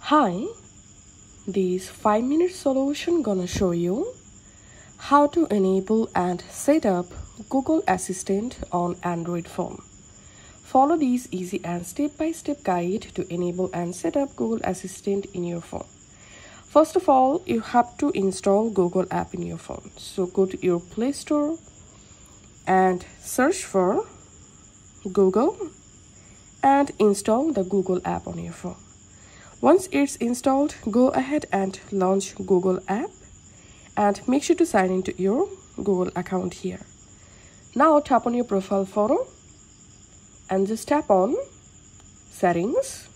Hi, this 5-minute solution gonna show you how to enable and set up Google Assistant on Android phone. Follow this easy and step-by-step guide to enable and set up Google Assistant in your phone. First of all, you have to install Google app in your phone. So go to your Play Store and search for Google and install the Google app on your phone. Once it's installed, go ahead and launch Google app and make sure to sign into your Google account here. Now tap on your profile photo and just tap on settings,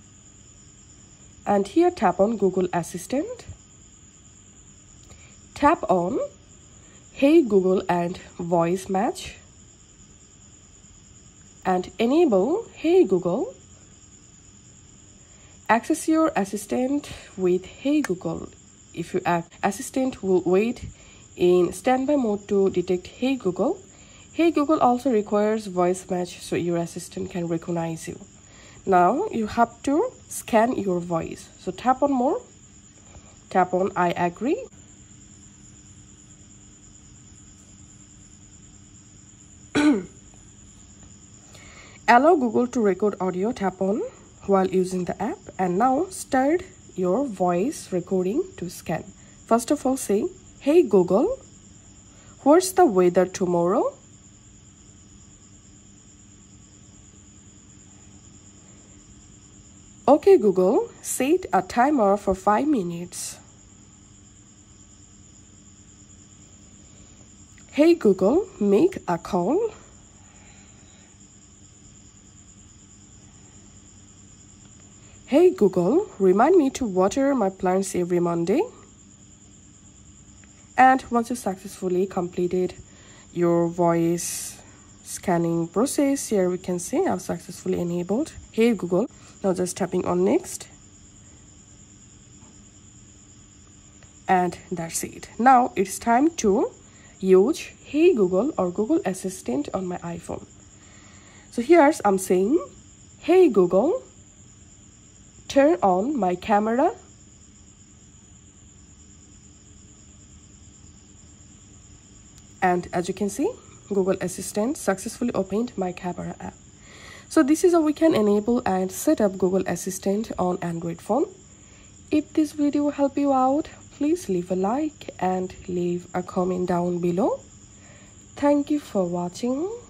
and here tap on Google Assistant. Tap on Hey Google and voice match and enable Hey Google. Access your assistant with Hey Google. If you act, assistant will wait in standby mode to detect Hey Google. Hey Google also requires voice match so your assistant can recognize you. Now you have to scan your voice. So tap on more. Tap on I agree. Allow Google to record audio. Tap on while using the app, and now start your voice recording to scan. First of all, say, Hey Google, what's the weather tomorrow? Okay Google, set a timer for 5 minutes. Hey Google, make a call. Hey Google, remind me to water my plants every Monday. And once you successfully completed your voice scanning process, here we can see I've successfully enabled Hey Google. Now just tapping on next. And that's it. Now it's time to use Hey Google or Google Assistant on my iPhone. So here's I'm saying, Hey Google, turn on my camera. And as you can see, Google Assistant successfully opened my camera app. So this is how we can enable and set up Google Assistant on Android phone. If this video helped you out, please leave a like and leave a comment down below. Thank you for watching.